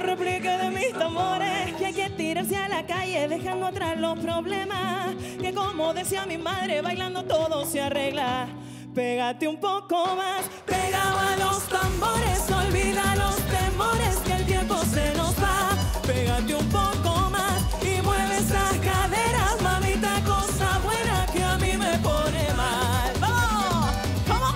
replique de mis tambores. Que hay que tirarse a la calle dejando atrás los problemas. Que como decía mi madre, bailando todo se arregla. Pégate un poco más, pegado a los tambores. Olvida los temores, que el tiempo se nos va. Pégate un poco más y mueve esas caderas, mamita, cosa buena que a mí me pone mal. ¡Vamos! ¿Cómo?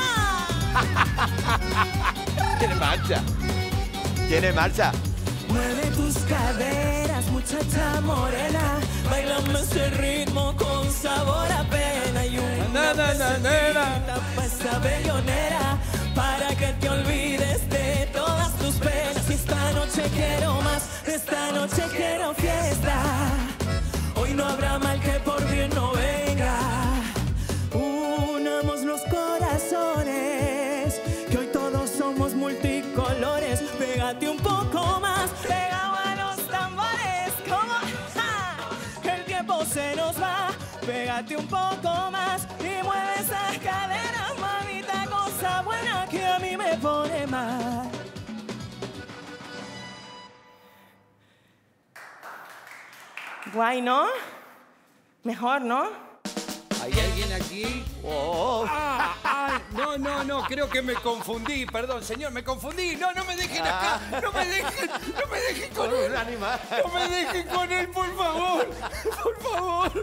Tiene marcha. Tiene marcha. Mueve tus caderas, muchacha morena. Bailame ese ritmo con sabor a pena. Y una pa' esa bellonera, para que te olvides de todas tus penas. Y esta noche quiero más, esta noche quiero fiesta. Hoy no habrá mal que por bien no venga. Unamos los corazones, que hoy todos somos multicolores. Pégate un poco más, pegado a los tambores. ¿Cómo? ¡Ja! Que el tiempo se nos va. Pégate un poco más y mueve esas caderas, mamita, cosa buena que a mí me pone mal. Guay, ¿no? Mejor, ¿no? ¿Hay alguien aquí? Oh. No, creo que me confundí. Perdón, señor, me confundí. No me dejen acá. No me dejen con él. Un animal. No me dejen con él, por favor. Por favor.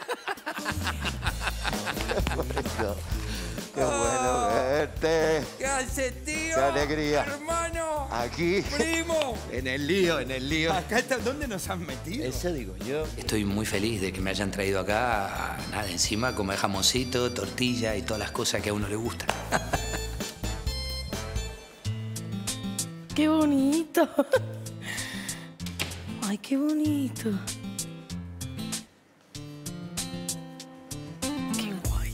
Qué bueno verte. ¿Qué hace, tío? Qué alegría. Hermano. Aquí. Primo. En el lío. Acá está. ¿Dónde nos han metido? Eso digo yo. Estoy muy feliz de que me hayan traído acá, nada, encima comer jamoncito, tortilla y todas las cosas que a uno le gustan. ¡Qué bonito! ¡Ay, qué bonito! ¡Qué guay!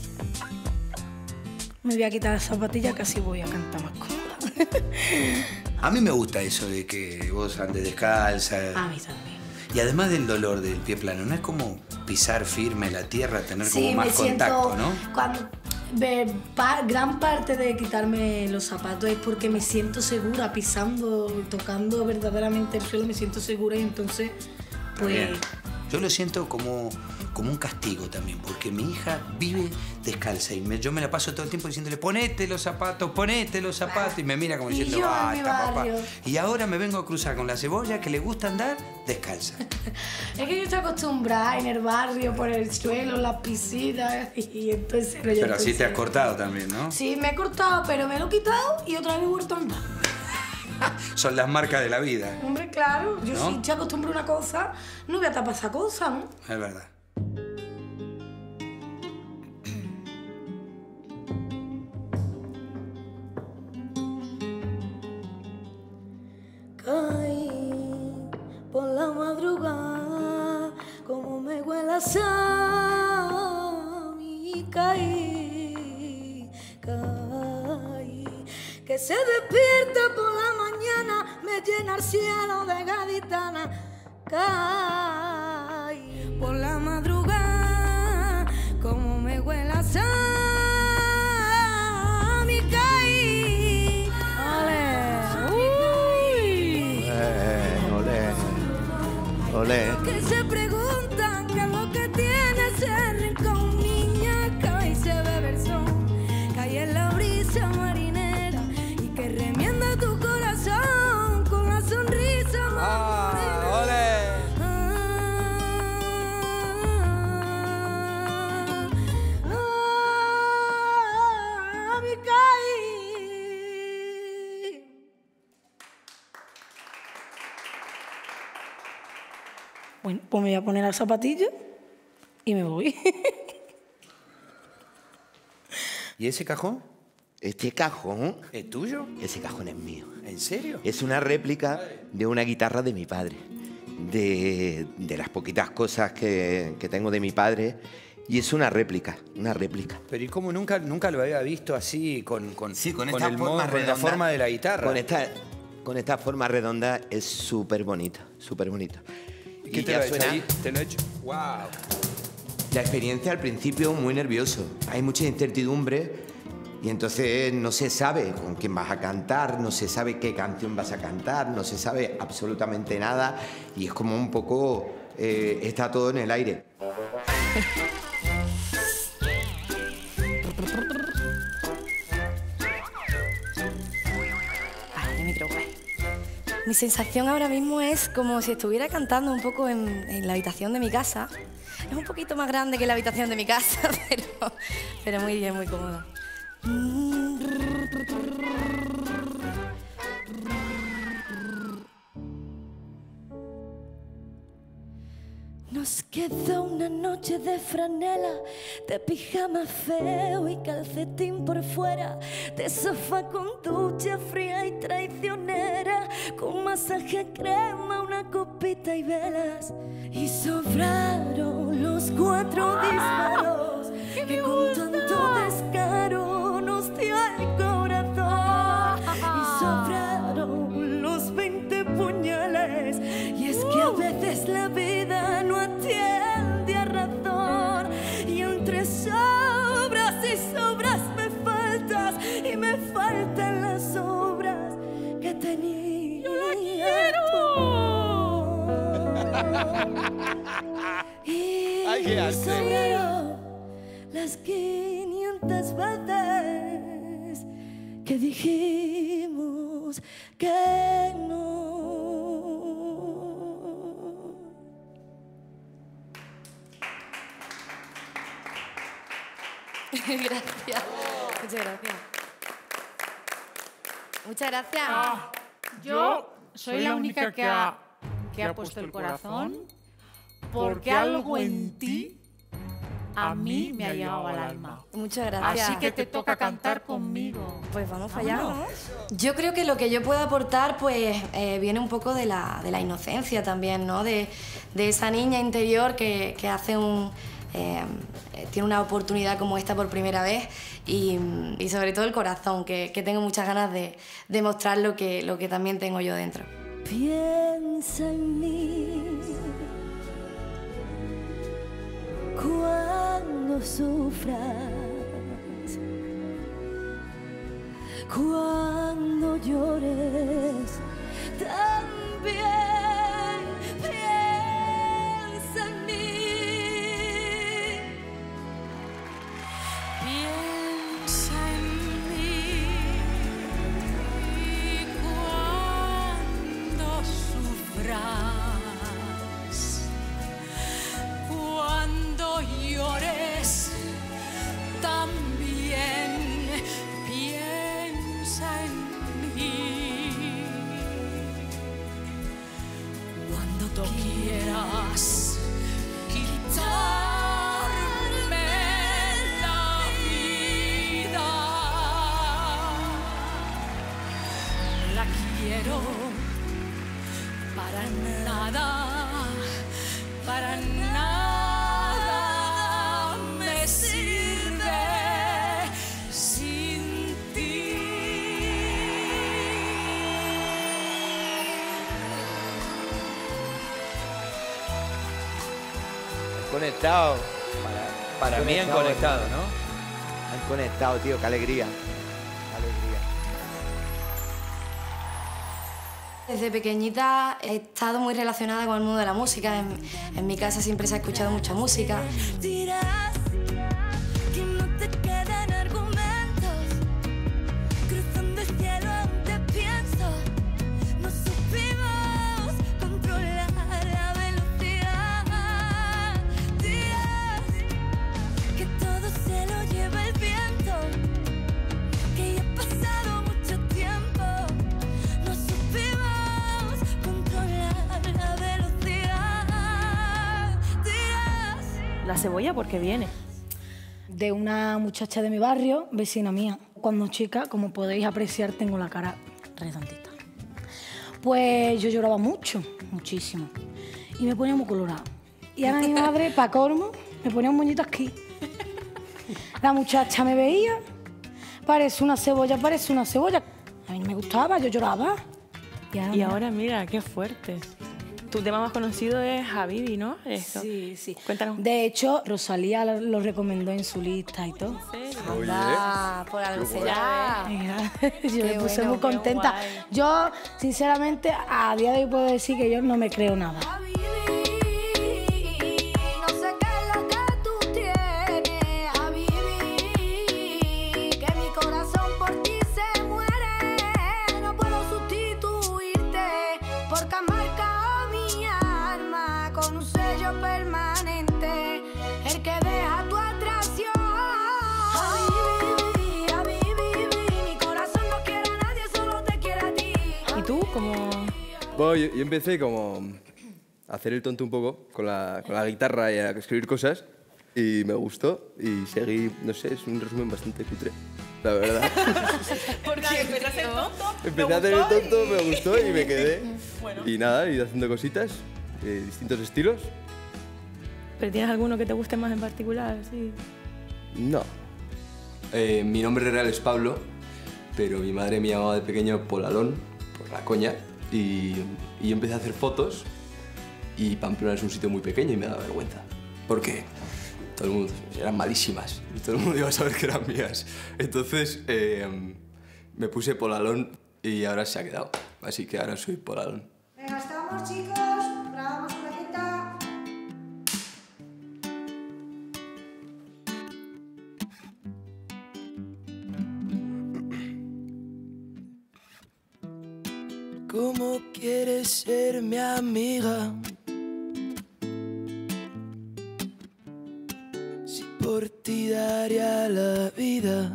Me voy a quitar las zapatillas, casi voy a cantar más cómoda. A mí me gusta eso de que vos andes descalza. A mí también. Y además del dolor del pie plano, ¿no es como pisar firme la tierra, tener como más contacto, ¿no? Gran parte de quitarme los zapatos es porque me siento segura pisando, tocando verdaderamente el suelo, me siento segura y entonces, pues... Bien. Yo lo siento como un castigo también, porque mi hija vive descalza y yo me la paso todo el tiempo diciéndole ponete los zapatos, y me mira como diciendo, basta, papá. Y ahora me vengo a cruzar con la cebolla que le gusta andar descalza. Es que yo estoy acostumbrada en el barrio, por el suelo, las piscinas y entonces... Pero así te has cortado también, ¿no? Sí, me he cortado, pero me lo he quitado y otra vez he vuelto a andar. Son las marcas de la vida. Hombre, claro, yo ¿No? si te acostumbro a una cosa, no voy a tapar esa cosa, ¿no? Es verdad. Caí por la madrugada, como me huele a y caí, que se despierta por la mañana, me llena el cielo de gaditana, caí por la madrugada, como me huele a Olé. que se preguntan qué es lo que tiene ese rincón, niña, cae y se bebe el sol, cae en la brisa marinera y que remienda tu corazón con la sonrisa más mi caí. Bueno, pues me voy a poner las zapatillas y me voy. ¿Y ese cajón? Este cajón, ¿Es tuyo? ese cajón es mío. ¿En serio? Es una réplica de una guitarra de mi padre. De las poquitas cosas que tengo de mi padre. Y es una réplica, una réplica. Pero ¿y cómo nunca lo había visto así con esta el forma con la redonda. forma de la guitarra? Con esta forma redonda es súper bonita, súper bonita. ¿Qué te lo ha hecho ahí? ¿Te lo ha hecho? ¡Wow! La experiencia al principio muy nervioso. Hay mucha incertidumbre Y entonces no se sabe con quién vas a cantar, no se sabe qué canción vas a cantar, no se sabe absolutamente nada y es como un poco, está todo en el aire. Mi sensación ahora mismo es como si estuviera cantando un poco en la habitación de mi casa. Es un poquito más grande que la habitación de mi casa, pero muy bien, muy cómoda. Nos quedó una noche de franela, de pijama feo y calcetín por fuera, de sofá con ducha fría y traicionera, con masaje crema, una copita y velas. Y sobraron los 4 disparos que con tanto descaro nos dio el corazón. Y sobraron los 20 puñales, y es que a veces la vida no atiende a razón. Y entre sobras y sobras me faltas, y me faltan las obras que tenía. Yo la quiero. Y sobraron las 500 veces que dijimos que no. Gracias. Muchas gracias. Muchas gracias. Yo soy la única que ha puesto el corazón, porque algo en ti a mí me ha llegado al alma. Muchas gracias. Así que te toca cantar conmigo. Pues vamos allá, ¿no? Yo creo que lo que yo puedo aportar pues viene un poco de la inocencia también, ¿no? De esa niña interior que hace tiene una oportunidad como esta por primera vez y sobre todo el corazón, que tengo muchas ganas de mostrar lo que también tengo yo dentro. Piensa en mí cuando sufras, cuando llores también. Piensa en mí. Piensa en mí cuando sufras, cuando llores también. Piensa en mí cuando quieras quitarme la vida. La quiero para nada, para nada me sirve sin ti. Conectado. Para mí han conectado, ¿no? Han conectado, tío, qué alegría. Desde pequeñita he estado muy relacionada con el mundo de la música. En mi casa siempre se ha escuchado mucha música. Dirás que no te quedan argumentos, cruzando el cielo aún te pienso. No supimos controlar la velocidad. Dirás que todo se lo lleva el viento, que ya ha pasado mucho tiempo. No supimos controlar la velocidad. Dirás. La cebolla porque viene. De una muchacha de mi barrio, vecina mía. Cuando chica, como podéis apreciar, tengo la cara redondita. Pues yo lloraba mucho, muchísimo. Y me ponía muy colorada. Y ahora mi madre, pa' colmo, me ponía un moñito aquí. La muchacha me veía, parece una cebolla, parece una cebolla. A mí no me gustaba, yo lloraba. Y ahora mira, qué fuerte. Tu tema más conocido es Habibi, ¿no? Sí, sí. Cuéntanos. De hecho, Rosalía lo recomendó en su lista y todo. Anda, por algo será. Yo me puse muy qué contenta. guay. Yo, sinceramente, a día de hoy puedo decir que yo no me creo nada. No sé qué es lo que tú tienes, Habibi, que mi corazón por ti se muere. No puedo sustituirte porque has marcado mi alma con un sello permanente, el que deja tu atracción. Habibi, Habibi, mi corazón no quiere a nadie, solo te quiere a ti. ¿Y tú? ¿Cómo...? Bueno, yo empecé como a hacer el tonto un poco con la guitarra y a escribir cosas y me gustó y seguí, no sé, es un resumen bastante cutre, la verdad. Porque empezaste a hacer tonto. Empecé a hacer el tonto, me gustó y me quedé. Y nada, he ido haciendo cositas, distintos estilos. ¿Pero tienes alguno que te guste más en particular? Sí. No. Mi nombre real es Pablo, pero mi madre me llamaba de pequeño Polalón, por la coña, y yo empecé a hacer fotos y Pamplona es un sitio muy pequeño y me daba vergüenza. Porque todo el mundo, eran malísimas y todo el mundo iba a saber que eran mías. Entonces me puse Polalón y ahora se ha quedado. Así que ahora soy Polalón. Venga, estamos chicos, grabamos una cita. ¿Cómo quieres ser mi amiga? Si por ti daría la vida.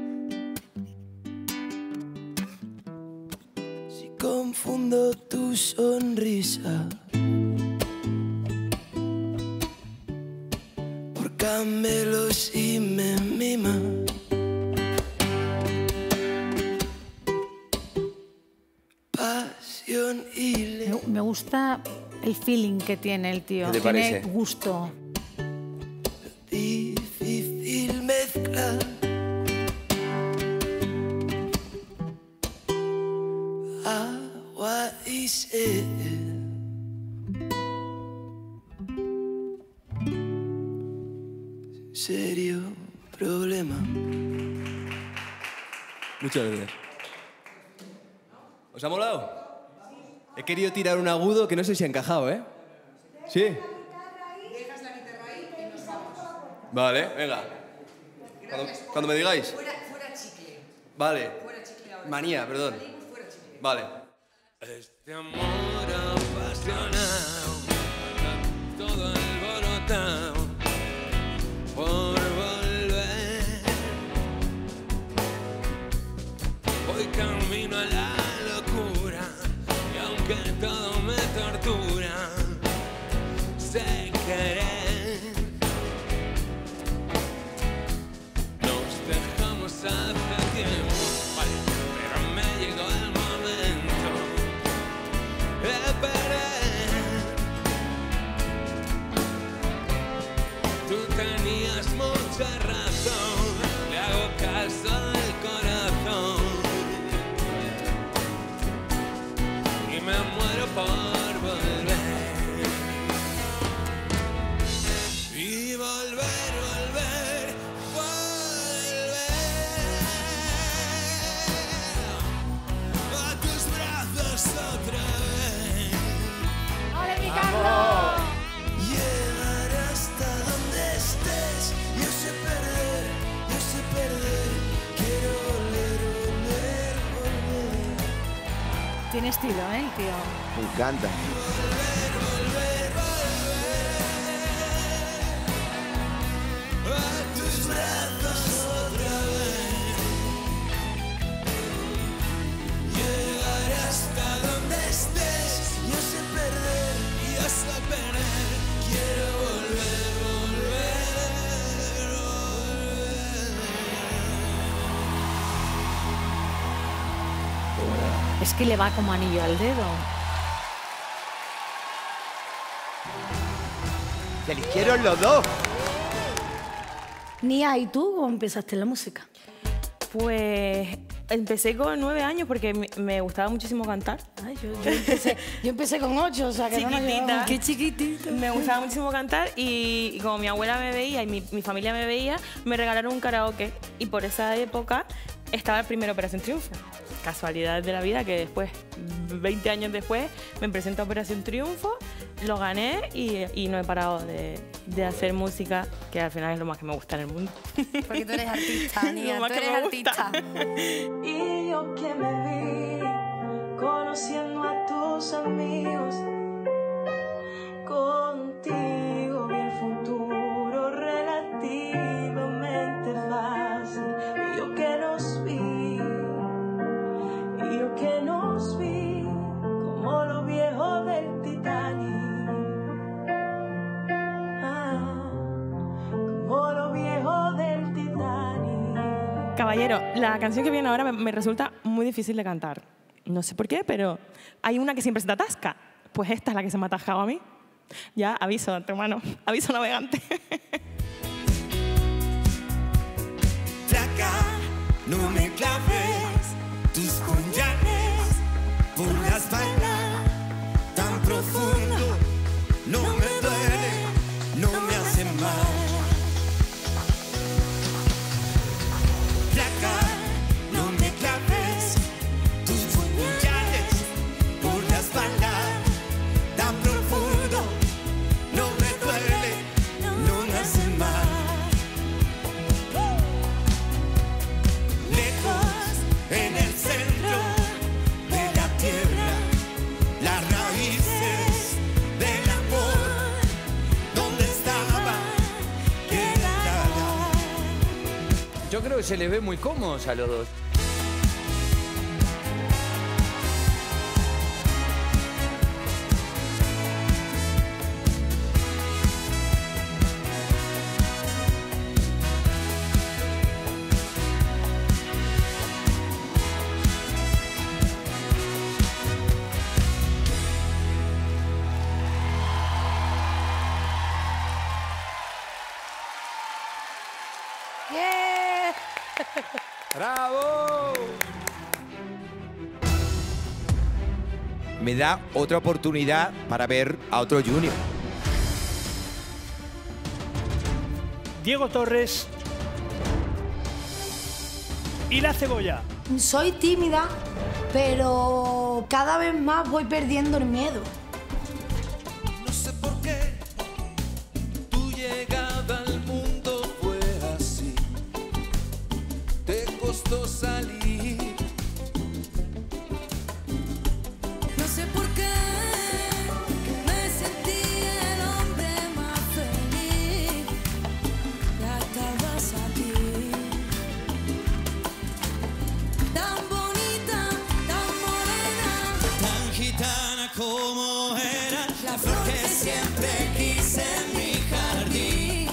Si confundo tu sonrisa por camelos y me mima. Pasión y Me gusta el feeling que tiene el tío. ¿Qué te Tiene parece? gusto. difícil mezcla. Agua y sed. Serio problema. Muchas gracias. ¿Os ha molado? He querido tirar un agudo que no sé si ha encajado, ¿eh? ¿Sí? Vale, venga. Cuando me digáis. Fuera chicle. Vale. Fuera chicle ahora. Manía, perdón. Fuera chicle. Vale. Este amor apasionado, todo alborotado por volver. Voy camino a la locura y aunque todo me tortura, sé querer. Nos dejamos hace tiempo, vale, pero me llegó el momento de perder. Tú tenías mucha razón, le hago caso al corazón y me muero por volver. Y volver, volver, volver a tus brazos otra vez. ¡Ole, mi Carlos! Llegar hasta donde estés. Yo sé perder, quiero volver, volver, volver. Tiene estilo, ¿eh, el tío? Me encanta. A tus brazos otra vez. Llegar hasta donde estés. Yo sé perder, quiero volver, volver, volver. Es que le va como anillo al dedo. Se eligieron los dos. Nia, ¿y tú cómo empezaste en la música? Pues Empecé con 9 años porque me gustaba muchísimo cantar. Ay, yo empecé con 8, o sea que no nos llevamos. Qué chiquitita. Me gustaba muchísimo cantar y como mi abuela me veía y mi familia me veía, me regalaron un karaoke y por esa época estaba el primer Operación Triunfo. Casualidad de la vida que después, 20 años después, me presento a Operación Triunfo, lo gané y no he parado de hacer música, que al final es lo más que me gusta en el mundo. Porque tú eres artista, niña, tú eres artista. Y yo que me vi conociendo a tus amigos, contigo vi el futuro relativamente fácil. Y yo que nos vi, como los viejos del Titanic, como los viejos del Titanic. Caballero, la canción que viene ahora me resulta muy difícil de cantar. No sé por qué, pero hay una que siempre se te atasca. Pues esta es la que se me ha atascado a mí. Ya, aviso, hermano, aviso navegante. Flaca, no me claves tus puñales por la espalda tan profundo. No me duele, no me hace mal. Flaca, no me claves tus puñales por la espalda tan profundo. No me duele, no me hace mal. Lejos en el centro de la tierra, las raíces del amor, donde estaba quedada. Yo creo que se les ve muy cómodos a los dos. ¡Yeah! ¡Bravo! Me da otra oportunidad para ver a otro Junior. Diego Torres y La Cebolla. Soy tímida, pero cada vez más voy perdiendo el miedo. No sé por qué tu llegada al mundo fue así. Te costó salir. No sé por qué me sentí el hombre más feliz. Ya estabas aquí. Tan bonita, tan morena, Tan gitana como era, la flor que siempre quise en mi jardín.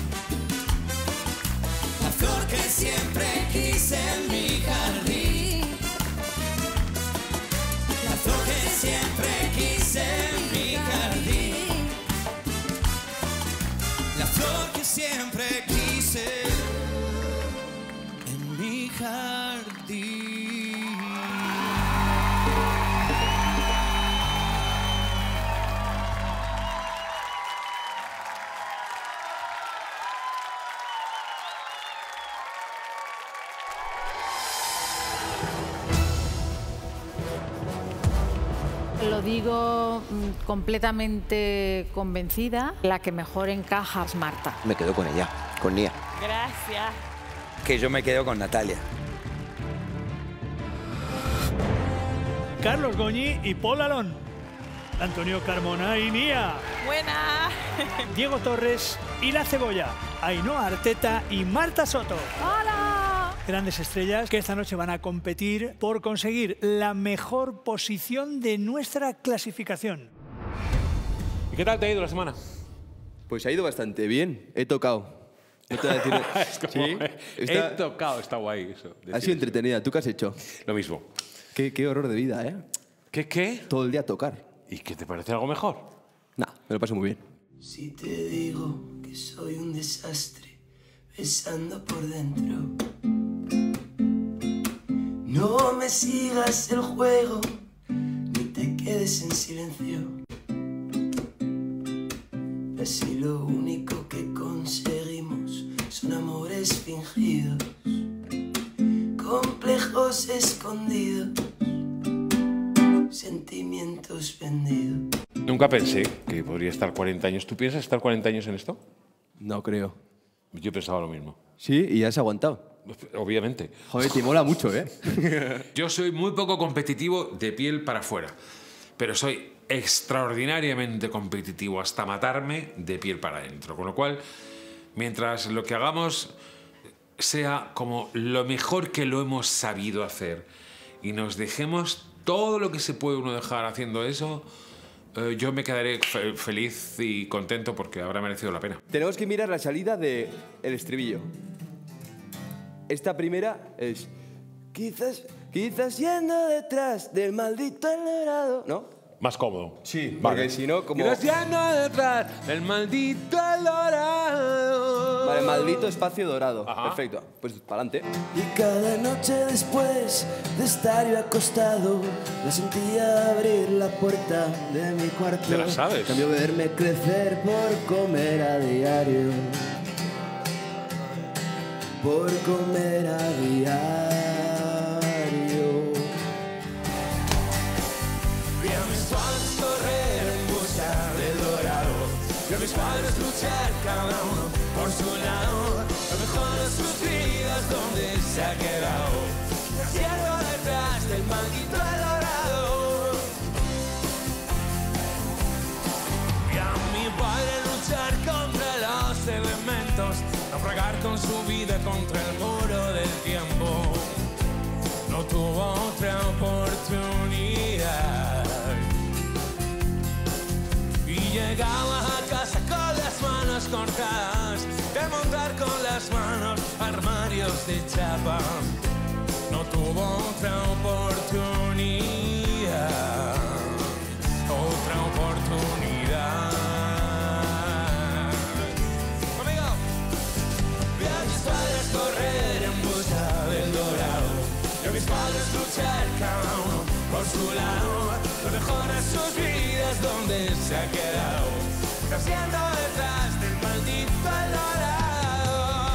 La flor que siempre quise en mi jardín. La flor que siempre quise en mi jardín. La flor que siempre quise en mi jardín. Lo digo completamente convencida. La que mejor encaja es Marta. Me quedo con ella, con Nia. Gracias. Que yo me quedo con Natalia. Carlos Goñi y Paul Alón. Antonio Carmona y Nia. Buena. Diego Torres y La Cebolla. Ainhoa Arteta y Marta Soto. ¡Hola! Grandes estrellas que esta noche van a competir por conseguir la mejor posición de nuestra clasificación. ¿Y qué tal te ha ido la semana? Pues ha ido bastante bien. He tocado. No te voy a decir... Es como, Sí, he tocado, está guay eso. Ha sido entretenida. ¿Tú qué has hecho? Lo mismo. Qué horror de vida, ¿eh? ¿Qué? Todo el día a tocar. ¿Y qué te parece algo mejor? Nah, me lo paso muy bien. Si te digo que soy un desastre, besando por dentro, No me sigas el juego, ni te quedes en silencio. Así lo único que conseguimos son amores fingidos, complejos escondidos, sentimientos vendidos. Nunca pensé que podría estar 40 años. ¿Tú piensas estar 40 años en esto? No creo. Yo pensaba lo mismo. Sí, y has aguantado. Obviamente. Joder, te mola mucho, ¿eh? Yo soy muy poco competitivo de piel para afuera, pero soy extraordinariamente competitivo hasta matarme de piel para adentro. Con lo cual, mientras lo que hagamos sea como lo mejor que lo hemos sabido hacer y nos dejemos todo lo que se puede uno dejar haciendo eso, yo me quedaré feliz y contento porque habrá merecido la pena. Tenemos que mirar la salida del estribillo. Esta primera es... Quizás yendo detrás del maldito Eldorado, ¿no? Más cómodo. Sí, Vale. porque si no, como... Quizás yendo detrás del maldito Eldorado. Vale, maldito espacio dorado. Ajá. Perfecto. Pues para adelante. Y cada noche después de estar yo acostado, yo sentía abrir la puerta de mi cuarto. Te la sabes. Cambio verme crecer por comer a diario. Por comer a diario. Vi a mis padres correr en busca del dorado. Vi a mis padres luchar cada uno por su lado. Lo mejor de sus vidas donde se ha quedado. Haciendo detrás del maldito dorado. Vi a mi padre luchar contra los elementos. Naufragar con su vida contra el muro del tiempo. No tuvo otra oportunidad. Y llegaba a casa con las manos cortadas, de montar con las manos armarios de chapa. No tuvo otra oportunidad. Otra oportunidad. Correr en busca del dorado. Y a mis padres luchar cada uno por su lado. Lo mejor de sus vidas donde se ha quedado. Haciendo detrás del maldito dorado.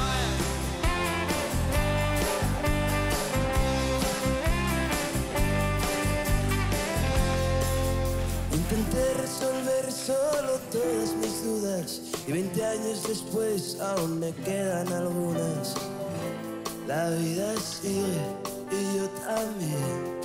Intenté resolver solo todas mis dudas. Y 20 años después aún me quedan algunas. La vida sigue y yo también.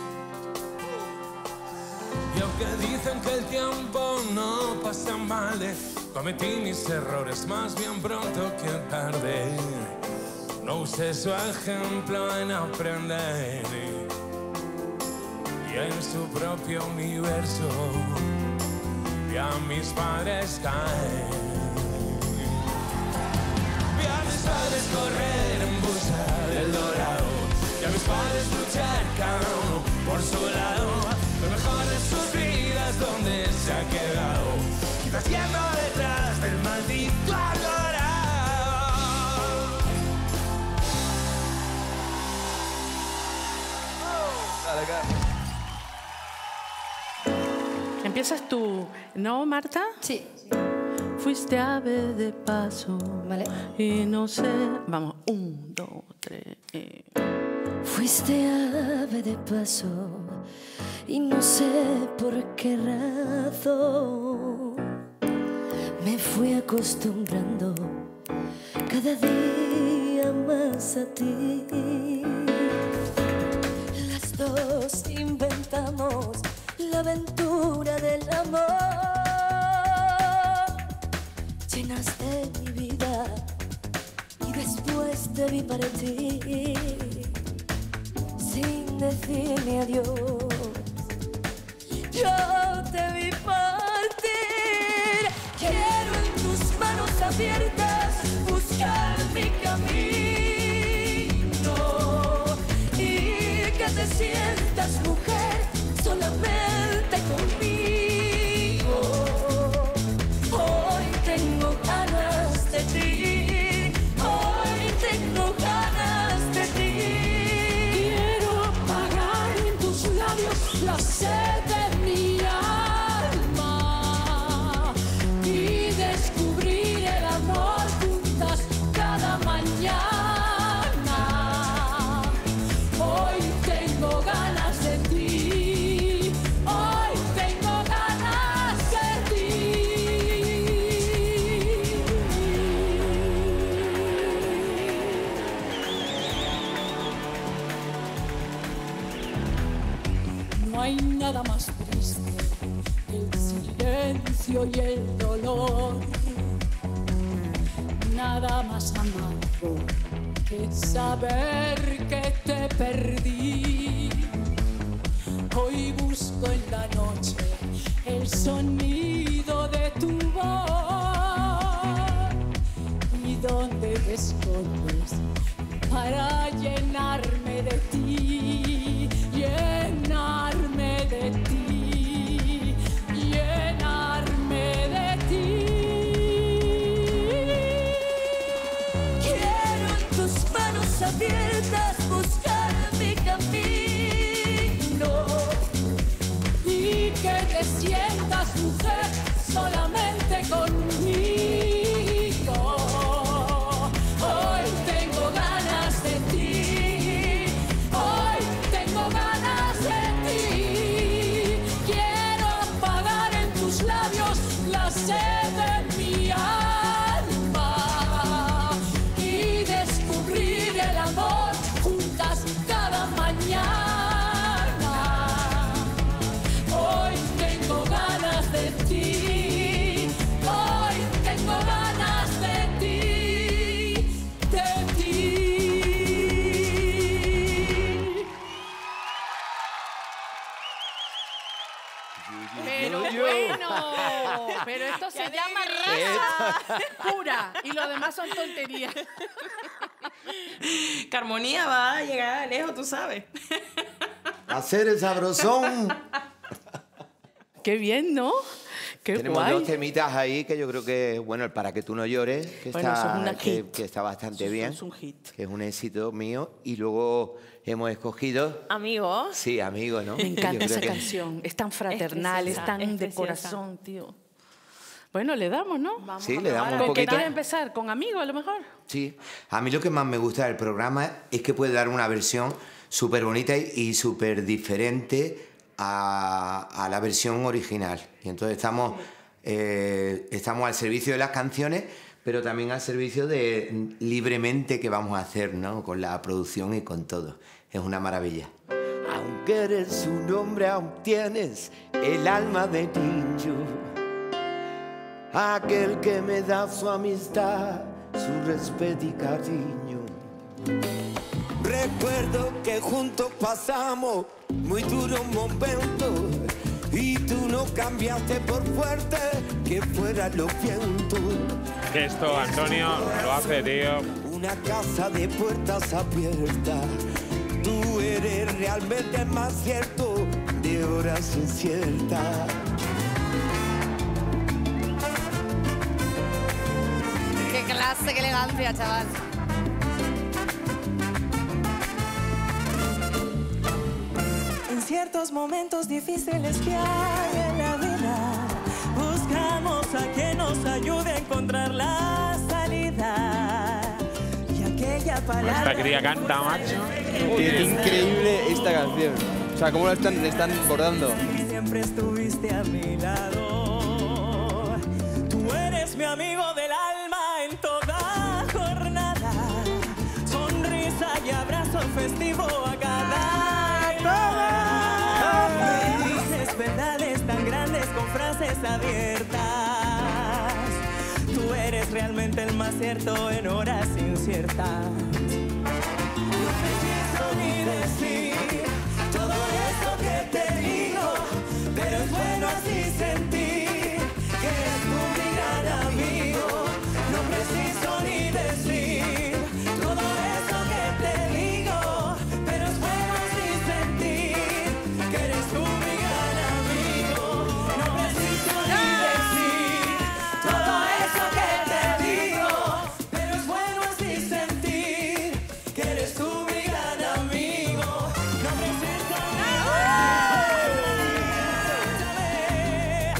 Y aunque dicen que el tiempo no pasa mal, cometí mis errores más bien pronto que tarde. No usé su ejemplo en aprender. Y en su propio universo vi a mis padres caer. Vi a mis padres correr en busca del dorado. Y a mis padres luchar cada uno por su lado. Lo mejor de sus vidas donde se ha quedado. Quizás yendo detrás del maldito dorado. Dale, acá. Empiezas tú, ¿no, Marta? Sí. Fuiste ave de paso. Vale. Y no sé. Vamos, 1, 2, 3. Fuiste ave de paso. Y no sé por qué razón me fui acostumbrando cada día más a ti. Las dos inventamos la aventura del amor. Llenaste mi vida y después te vi partir sin decirme adiós. Yo te vi partir. Quiero en tus manos abiertas buscar mi camino y que te sientas mujer solamente conmigo. Hoy tengo ganas de ti. Hoy tengo ganas de ti. Quiero silencio y el dolor. Nada más amargo que saber que te perdí. Hoy busco en la noche el sonido de tu voz. ¿Y dónde te escondes para llenarme de ti? Llenarme de ti, llenarme de ti. Quiero en tus manos abiertas buscar mi camino y que te sientas mujer solamente conmigo. Hoy tengo ganas de ti, hoy tengo ganas de ti. Quiero apagar en tus labios la sed de mi alma y descubrir el amor juntas cada mañana. Hoy tengo ganas de ti, hoy tengo ganas de ti, de ti. Pero bueno, pero esto se llama raza pura y lo demás son tonterías. Carmonía va a llegar lejos, tú sabes. Hacer el sabrosón. Qué bien, ¿no? Qué Tenemos guay. 2 temitas ahí que yo creo que, bueno, el Para que tú no llores, que, Bueno, eso es una que hit. está bastante Eso bien. es un hit. Que es un éxito mío. Y luego hemos escogido... Amigos. Sí, amigo, ¿no? Me encanta Yo creo esa que- canción. Es tan fraternal, es tan de corazón, tío. Bueno, le damos, ¿no? Sí, le damos un ¿Con qué poquito. quieres empezar? ¿Con Amigo, a lo mejor? Sí. A mí lo que más me gusta del programa es que puede dar una versión súper bonita y súper diferente a la versión original. Y entonces estamos al servicio de las canciones, pero también al servicio de libremente que vamos a hacer, ¿no? Con la producción y con todo. Es una maravilla. Aunque eres un hombre, aún tienes el alma de niño. Aquel que me da su amistad, su respeto y cariño. Recuerdo que juntos pasamos muy duros momentos y tú no cambiaste por fuerte que fueran los vientos. Que esto, Antonio, lo hace, tío. Una casa de puertas abiertas. Tú eres realmente más cierto de horas inciertas. Qué clase, qué elegancia, chaval. En ciertos momentos difíciles que hay en la vida, buscamos a quien nos ayude a encontrar la salida. Y aquella palabra... Esta cría canta, macho. Es increíble esta canción. O sea, cómo la están bordando. Siempre estuviste a mi lado. Tú eres mi amigo del alma en toda jornada. Sonrisa y abrazo festivo a cada llamada. Me dices verdades tan grandes con frases abiertas. Tú eres realmente el más cierto en horas inciertas. No preciso ni decir todo eso que te digo, pero es bueno así sentir que eres tú mi gran amigo. No preciso ni decir todo eso que te digo, pero es bueno así sentir que eres tú mi gran amigo. No preciso ni decir todo eso que te digo, pero es bueno así sentir que eres tú mi gran amigo. No preciso ni decir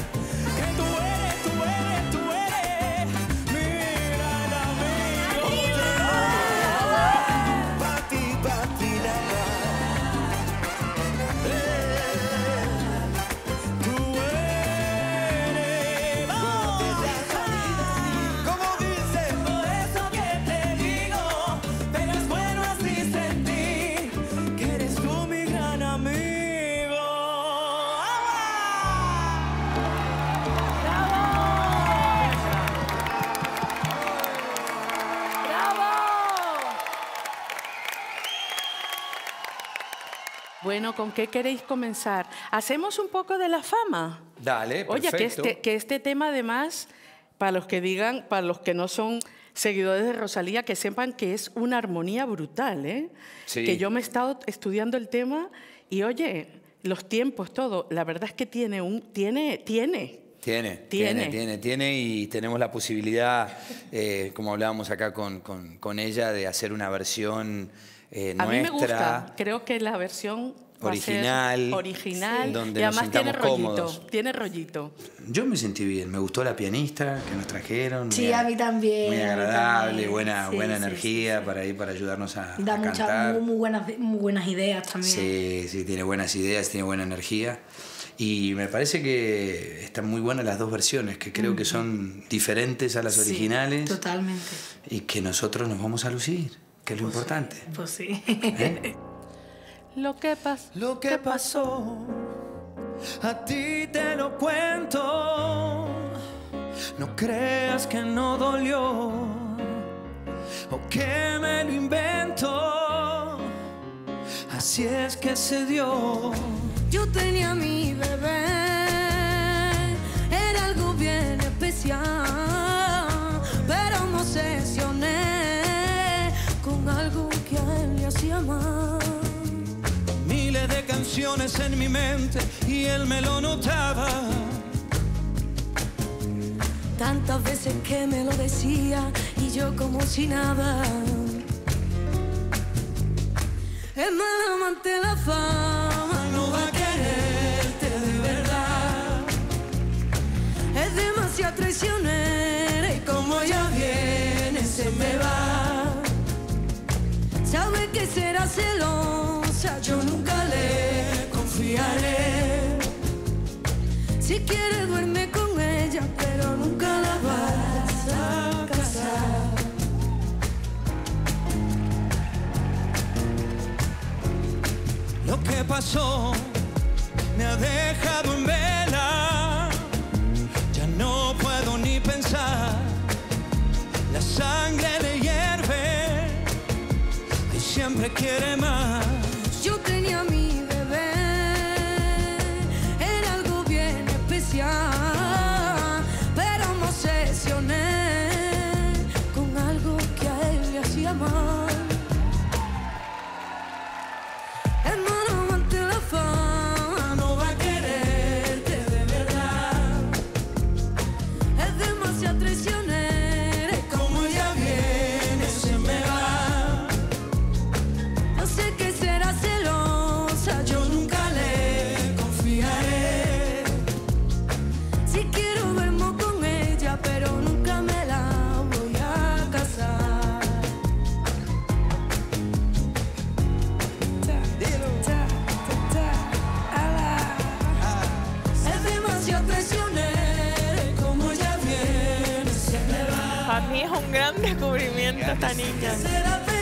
Bueno, ¿con qué queréis comenzar? ¿Hacemos un poco de la fama? Dale, Oye, perfecto. que este tema además, para los que digan, para los que no son seguidores de Rosalía, que sepan que es una armonía brutal, ¿eh? Sí. Que yo me he estado estudiando el tema y, oye, los tiempos, todo, la verdad es que tiene y tenemos la posibilidad, como hablábamos acá con ella, de hacer una versión A mí me nuestra. gusta, creo que la versión va a ser original donde y nos además tiene sintamos rollito, cómodos. tiene rollito. Yo me sentí bien, me gustó la pianista que nos trajeron. Sí, a mí también. Muy a mí agradable, también. buena Sí, sí, energía para ir para ayudarnos a Da cantar. muy buenas ideas también. Sí, tiene buenas ideas, tiene buena energía. Y me parece que están muy buenas las dos versiones, que creo que son diferentes a las originales. Totalmente. Y que nosotros nos vamos a lucir, que es lo importante. Pues sí. Lo que pasó, a ti te lo cuento. No creas que no dolió o que me lo invento. Así es que se dio. Yo tenía a mi bebé, era algo bien especial, pero me obsesioné con algo que a él le hacía mal. Miles de canciones en mi mente y él me lo notaba. Tantas veces que me lo decía y yo como si nada. Es mal amante la fama, no va a quererte de verdad. Es demasiado traicionera y como ya viene se me va. Sabe que será celosa, yo nunca le confiaré. Si quiere duerme con ella, pero nunca la vas a casar. Lo que pasó me ha dejado en vela. Ya no puedo ni pensar. La sangre le hierve y siempre quiere más. Yo tenía a mi bebé, era algo bien especial, pero me obsesioné con algo que a él le hacía mal. Hermano, amante la fama, no va a quererte de verdad. Es demasiado traicionera y como ya viene se me va. No sé qué será celosa, yo nunca le confiaré. Si quiero duermo con ella, pero nunca me la voy a casar. Es demasiado traicionera y como ya viene se me va. Para mí es un gran descubrimiento esta niña. Será